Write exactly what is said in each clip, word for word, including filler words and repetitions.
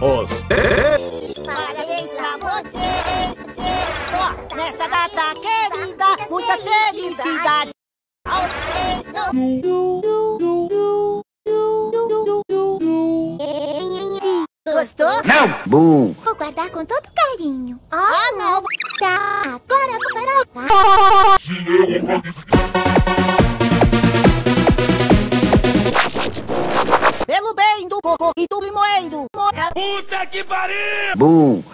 Os Parabéns pra vocês, ó, nessa data querida, muita felicidade. Gostou? Não! Bum! Vou guardar com todo carinho. Ah, não! Tá, agora farol. Pelo bem do povo e do limoeiro. Puta que pariu! Bum!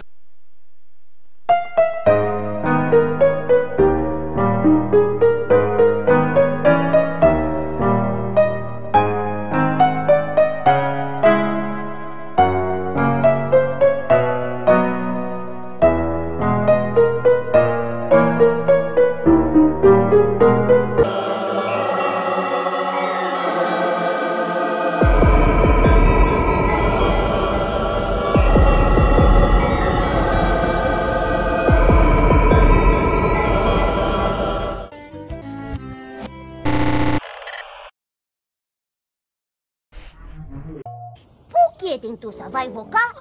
Por que Dentuça vai invocar?